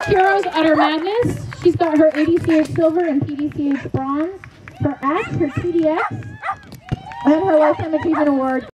Heroes Utter Madness. She's got her ADCH Silver and PDCH Bronze, her ACT, her TDX, and her Lifetime Achievement Award.